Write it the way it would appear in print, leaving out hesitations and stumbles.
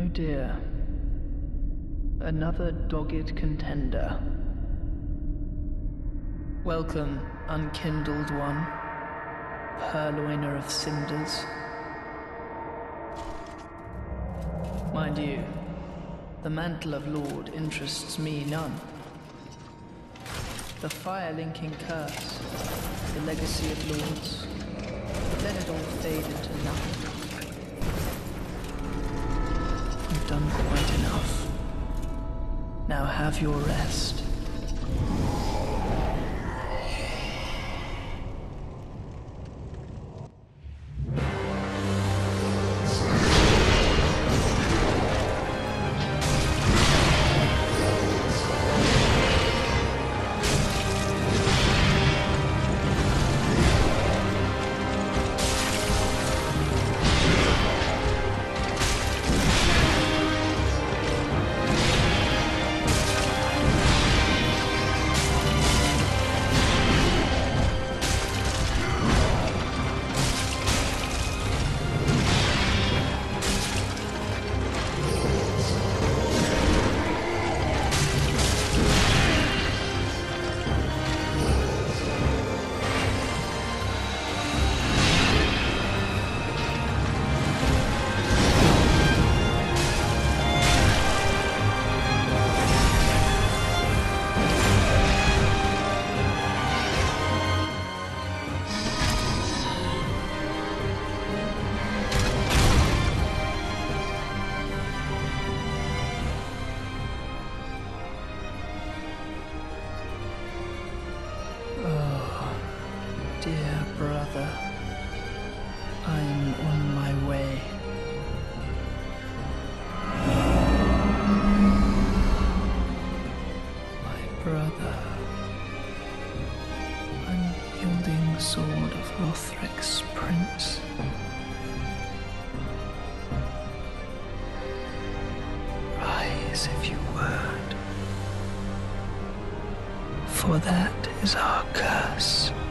dear. Another dogged contender. Welcome, unkindled one, purloiner of cinders. Mind you, the mantle of Lord interests me none. The fire-linking curse, the legacy of lords, let it all fade into nothing. You've done quite enough. Now have your rest. Dear brother, I'm on my way. My brother, unyielding sword of Lothric's prince. Rise if you would, for that is our curse.